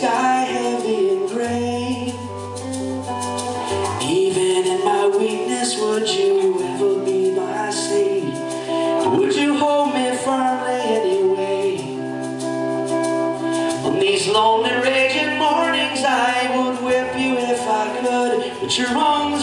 sky heavy and gray. Even in my weakness, would you ever be my saint? Would you hold me firmly anyway? On these lonely raging mornings, I would whip you if I could, but your wrongs